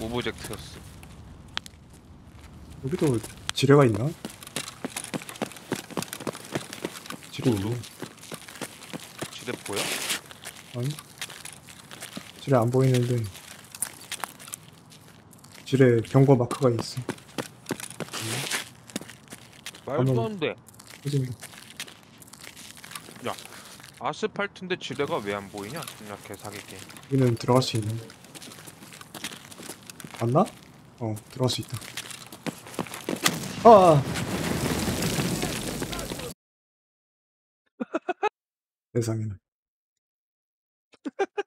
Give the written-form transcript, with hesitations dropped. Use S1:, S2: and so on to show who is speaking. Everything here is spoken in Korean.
S1: 오브젝트였어.
S2: 여기도 지뢰가 있나? 지뢰 있네.
S1: 지뢰 보여?
S2: 아니? 지뢰 안 보이는데 지뢰 경고 마크가 있어.
S1: 말도 안 돼.
S2: 터진다.
S1: 아스팔트인데 지뢰가 왜 안 보이냐? 존나 개사기게.
S2: 여기는 들어갈 수 있네. 맞나? 들어갈 수 있다. 아! 세상에나.